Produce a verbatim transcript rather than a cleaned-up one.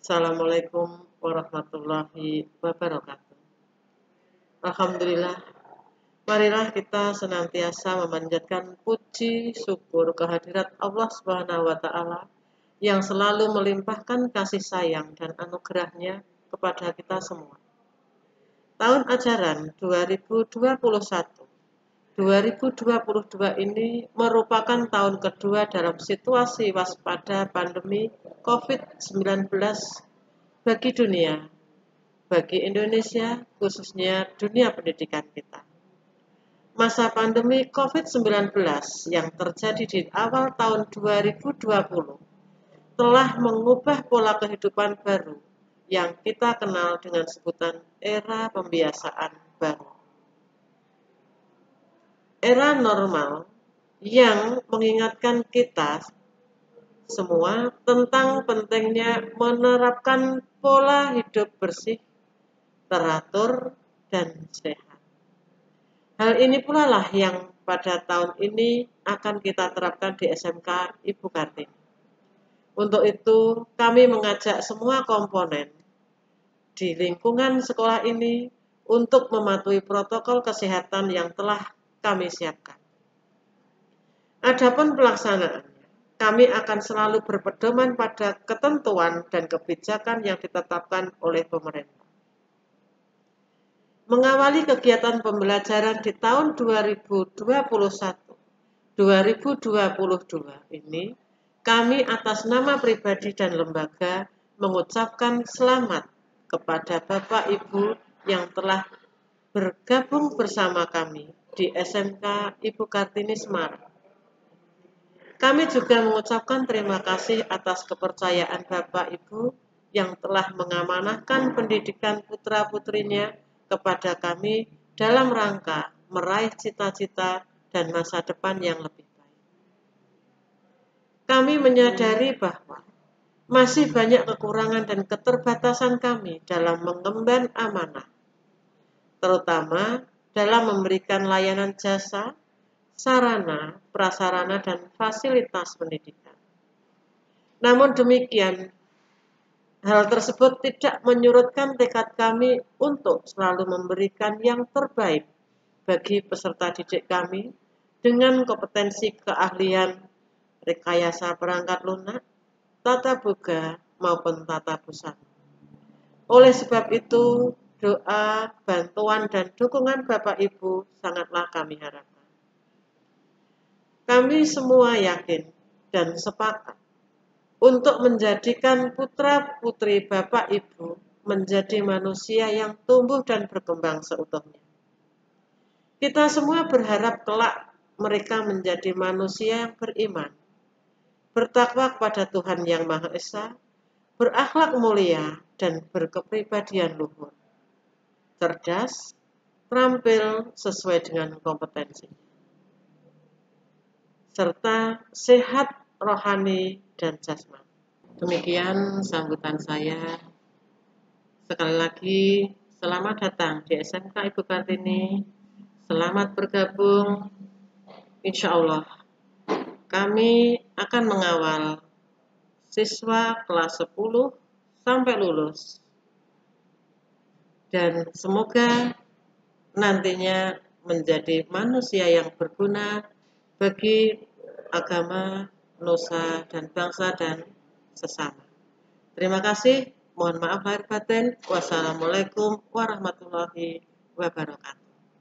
Assalamualaikum warahmatullahi wabarakatuh. Alhamdulillah, marilah kita senantiasa memanjatkan puji syukur kehadirat Allah Subhanahu wa Ta'ala yang selalu melimpahkan kasih sayang dan anugerahnya kepada kita semua. Tahun ajaran dua ribu dua puluh satu dua ribu dua puluh dua ini merupakan tahun kedua dalam situasi waspada pandemi covid sembilan belas bagi dunia, bagi Indonesia, khususnya dunia pendidikan kita. Masa pandemi covid sembilan belas yang terjadi di awal tahun dua ribu dua puluh telah mengubah pola kehidupan baru yang kita kenal dengan sebutan era pembiasaan baru. Era normal yang mengingatkan kita semua tentang pentingnya menerapkan pola hidup bersih, teratur, dan sehat. Hal ini pula lah yang pada tahun ini akan kita terapkan di S M K Ibu Kartini. Untuk itu, kami mengajak semua komponen di lingkungan sekolah ini untuk mematuhi protokol kesehatan yang telah kami siapkan. Adapun pelaksanaannya, kami akan selalu berpedoman pada ketentuan dan kebijakan yang ditetapkan oleh pemerintah. Mengawali kegiatan pembelajaran di tahun dua ribu dua puluh satu dua ribu dua puluh dua ini, kami atas nama pribadi dan lembaga mengucapkan selamat kepada Bapak Ibu yang telah bergabung bersama kami di S M K Ibu Kartini Semarang. Kami juga mengucapkan terima kasih atas kepercayaan Bapak Ibu yang telah mengamanahkan pendidikan putra-putrinya kepada kami dalam rangka meraih cita-cita dan masa depan yang lebih baik. Kami menyadari bahwa masih banyak kekurangan dan keterbatasan kami dalam mengemban amanah, terutama dalam memberikan layanan jasa, sarana, prasarana, dan fasilitas pendidikan. Namun demikian, hal tersebut tidak menyurutkan tekad kami untuk selalu memberikan yang terbaik bagi peserta didik kami dengan kompetensi keahlian, rekayasa perangkat lunak, tata boga, maupun tata busana. Oleh sebab itu, doa, bantuan, dan dukungan Bapak Ibu sangatlah kami harapkan. Kami semua yakin dan sepakat untuk menjadikan putra-putri Bapak Ibu menjadi manusia yang tumbuh dan berkembang seutuhnya. Kita semua berharap kelak mereka menjadi manusia yang beriman, bertakwa kepada Tuhan Yang Maha Esa, berakhlak mulia, dan berkepribadian luhur, cerdas, terampil sesuai dengan kompetensinya, serta sehat rohani dan jasmani. Demikian sambutan saya. Sekali lagi, selamat datang di S M K Ibu Kartini. Selamat bergabung. Insya Allah, kami akan mengawal siswa kelas sepuluh sampai lulus. Dan semoga nantinya menjadi manusia yang berguna bagi agama, nusa, dan bangsa, dan sesama. Terima kasih. Mohon maaf lahir batin. Wassalamualaikum warahmatullahi wabarakatuh.